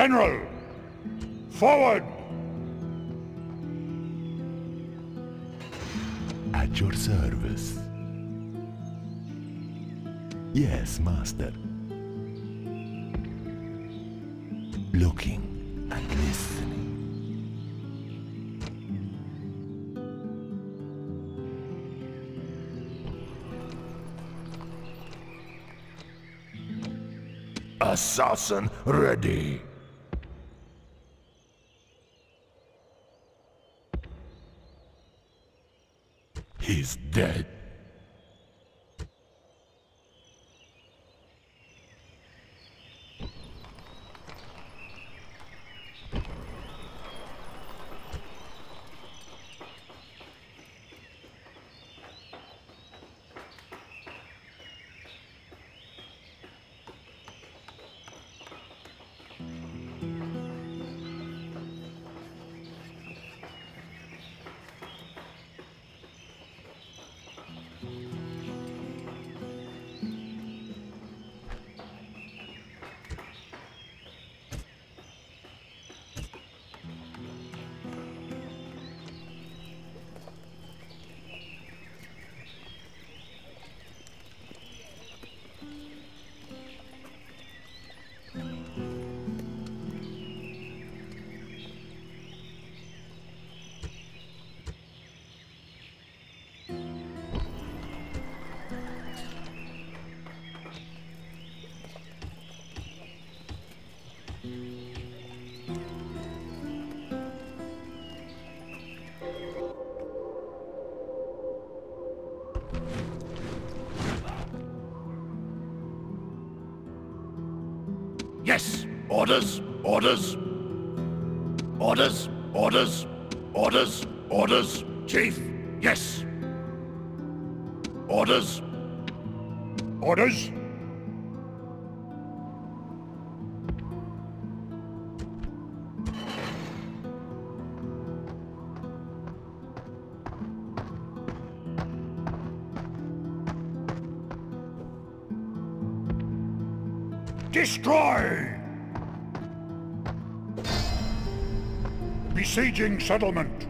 General, forward! At your service. Yes, master. Looking and listening. Assassin ready. He's dead. Yes! Orders! Orders! Orders! Orders! Orders! Orders! Chief! Yes! Orders! Orders! Destroy! Besieging settlement.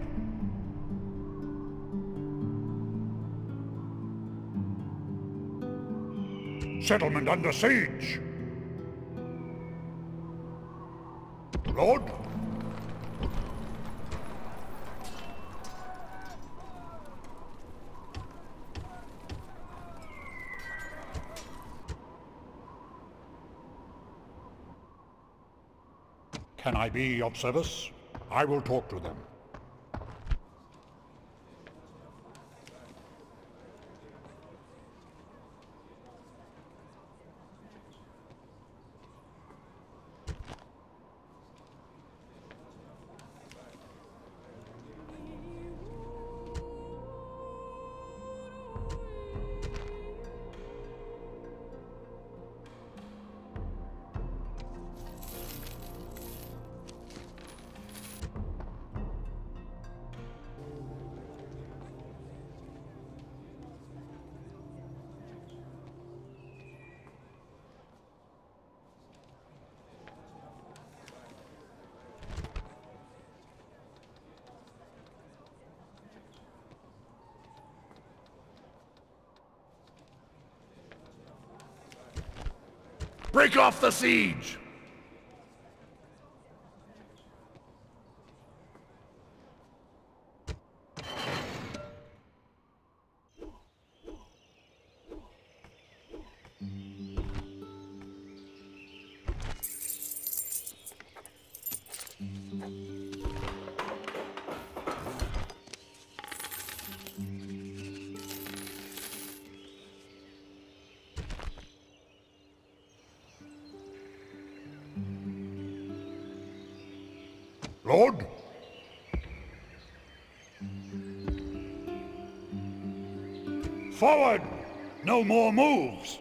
Settlement under siege. Lord? Can I be of service? I will talk to them. Break off the siege! Lord? Forward! No more moves!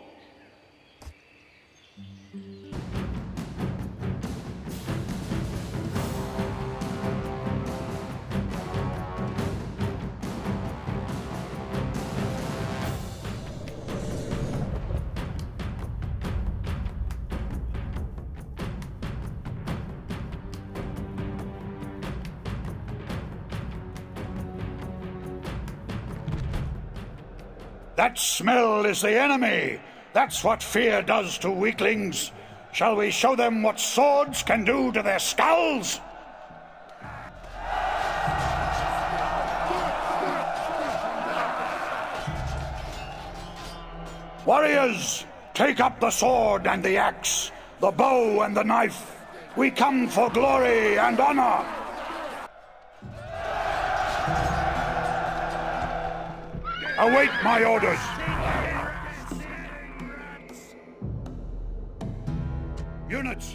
That smell is the enemy. That's what fear does to weaklings. Shall we show them what swords can do to their skulls? Warriors, take up the sword and the axe, the bow and the knife. We come for glory and honor. Await my orders. Units!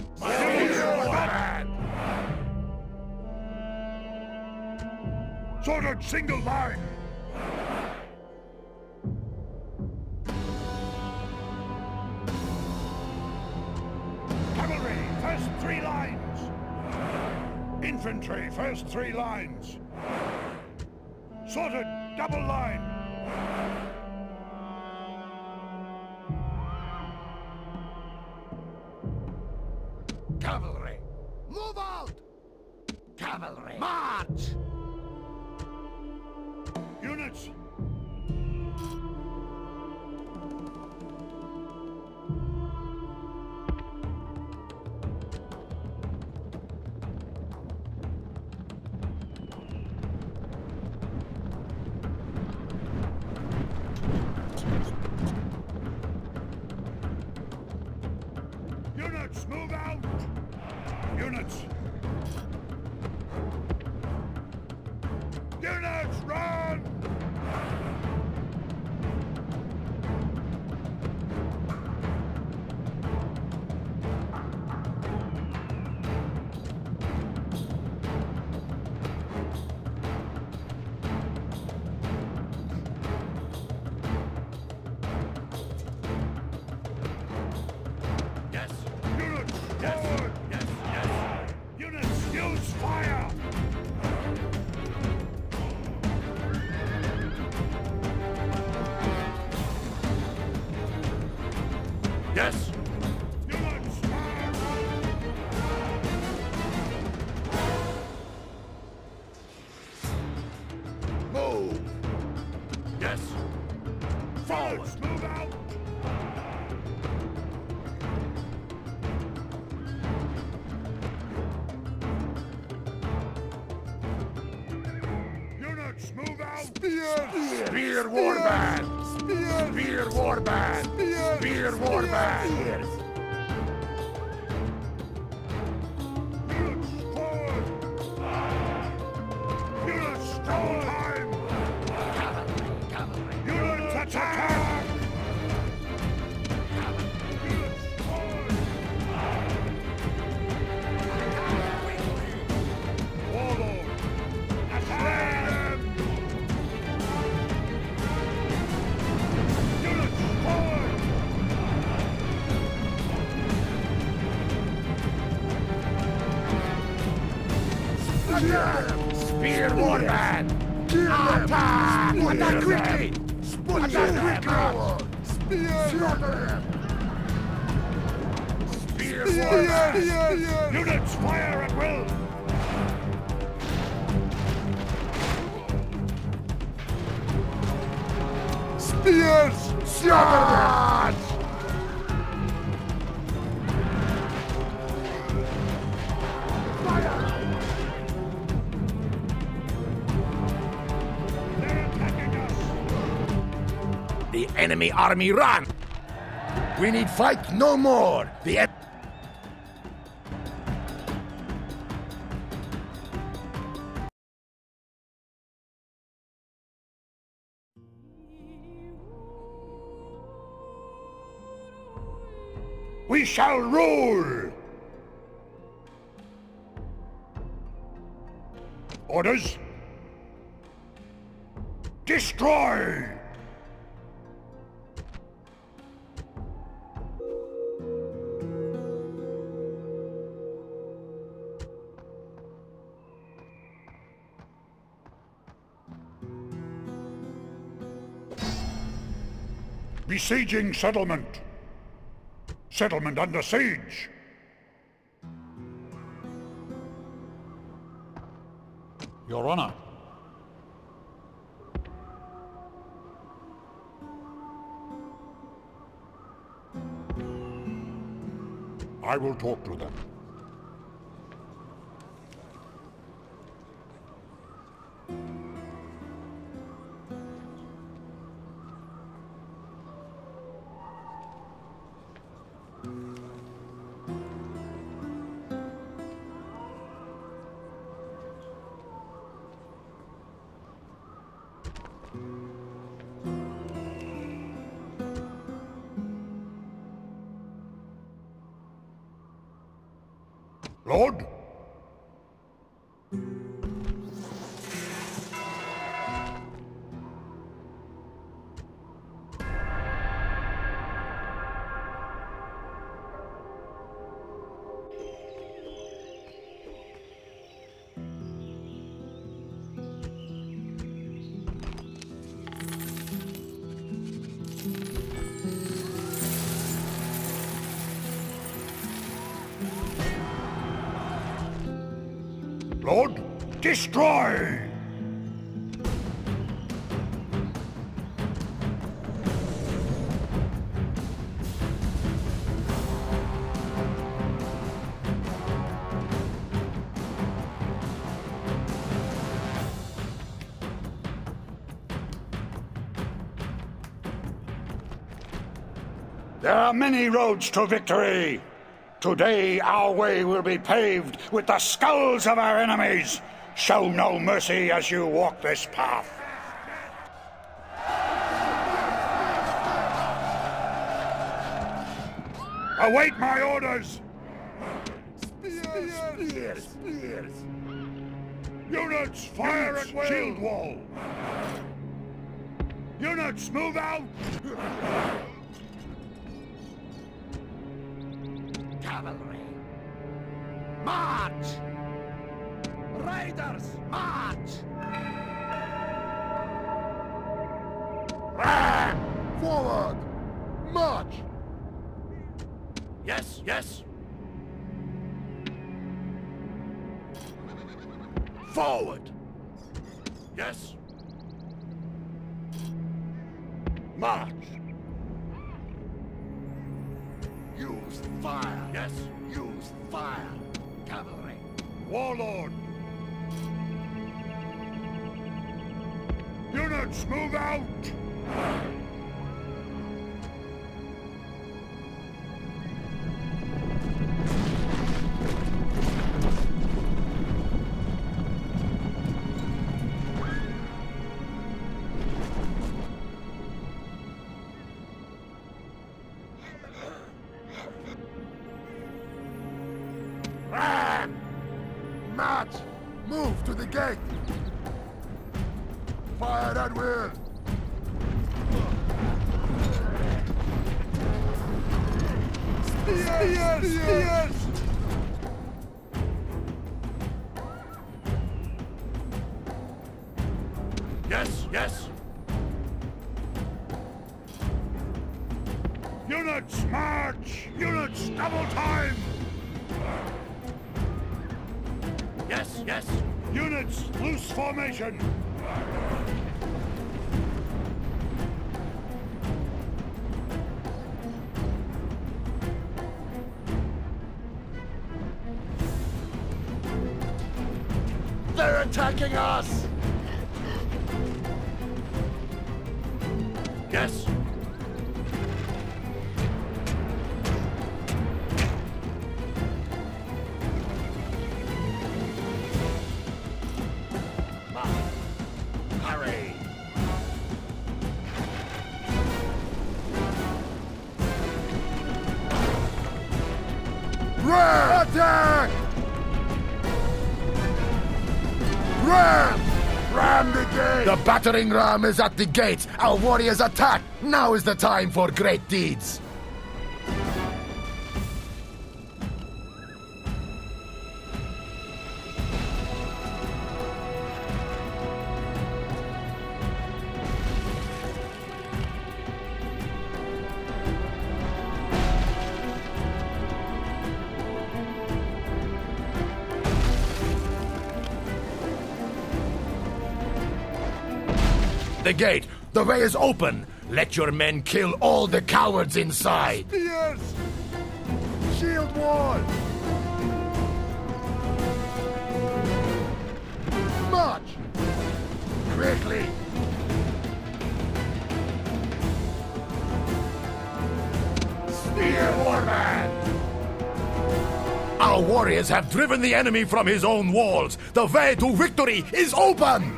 Sorted single line! Cavalry, first 3 lines! Infantry, first 3 lines! Sorted, double line! Cavalry! Move out! Cavalry! March! Units! Units, move out! Units! Units, run! Yes! Units, Yes! forward! Yes! Yes! Units, use fire! Yes! Units, fire! Move! Yes! Forward! Units, move out! Units, move out! Spear warband! Spear warband! Spear warband! Units, forward! Units, stall time! Cavalry! Cavalry! Units, attack! Units, forward! Warlord! Attack them! Units, forward! Spear warband! Attack! Attack quickly! Attack quickly! Spear warband! Units, fire at will! Spears! Charge! They're attacking us! The enemy army run! We need fight no more! We shall rule! Orders? Destroy! Besieging settlement. Settlement under siege. Your Honor. I will talk to them. Lord? Lord, destroy! There are many roads to victory. Today our way will be paved with the skulls of our enemies. Show no mercy as you walk this path. Await my orders! Spears! Spears! Units, fire at will! Shield wall! Units, move out! Cavalry! March! Raiders, march! Forward! March! Yes, yes! Forward! Yes! March! Use fire! Yes, use fire! Cavalry! Warlord! Units, move out! March! Move to the gate! Fire at will! Spears! Spears! Yes, yes! Units, march! Units, double time! Yes, yes! Units, loose formation! They're attacking us! Yes? Hurry! Ram! Attack! Ram! Ram the gate! The battering ram is at the gate! Our warriors attack! Now is the time for great deeds! The gate! The way is open! Let your men kill all the cowards inside! Spears! shield wall! March! Quickly! Spear Warband! Our warriors have driven the enemy from his own walls. The way to victory is open!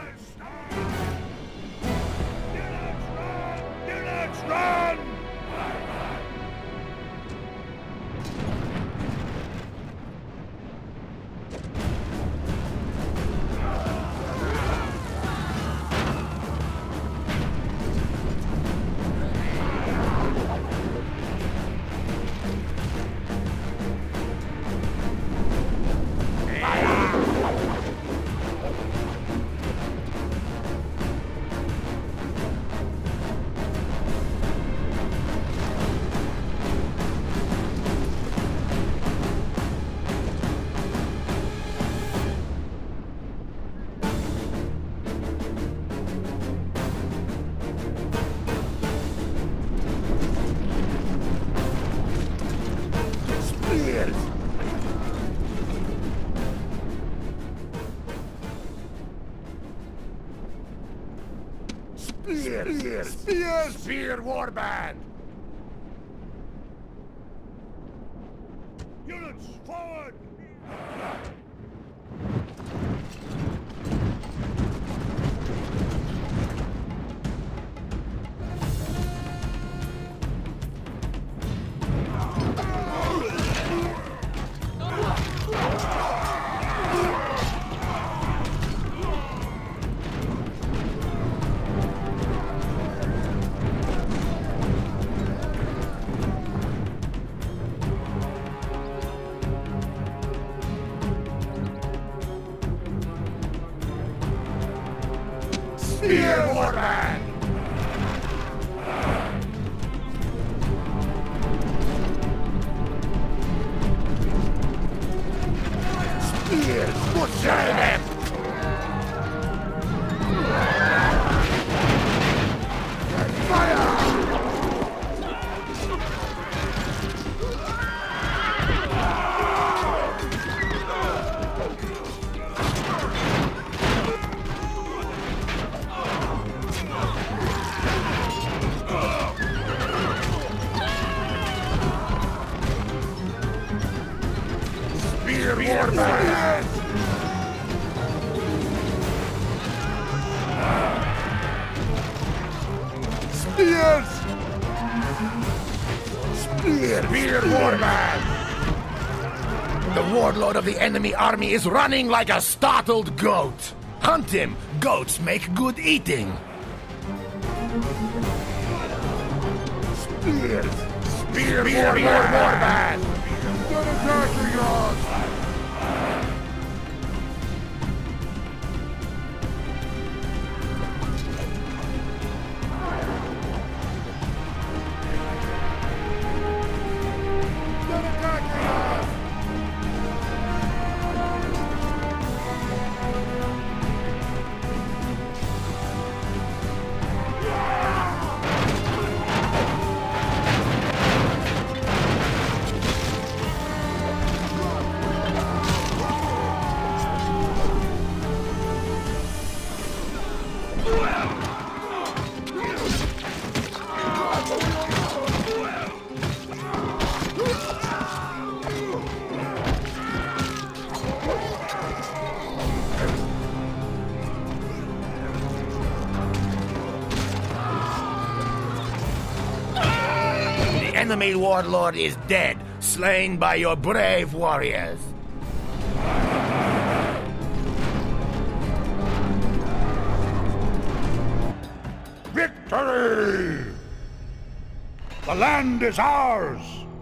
Units, run! Spears! Spears! Spear Warband! Units, forward! Spear Warband! Spears! Butcher them! Fire! Spear Warband! Spears! Spear Warband! The warlord of the enemy army is running like a startled goat. Hunt him. Goats make good eating. Spears! Spear Warband! They're attacking us! They're attacking us! The enemy warlord is dead, slain by your brave warriors. Victory! The land is ours!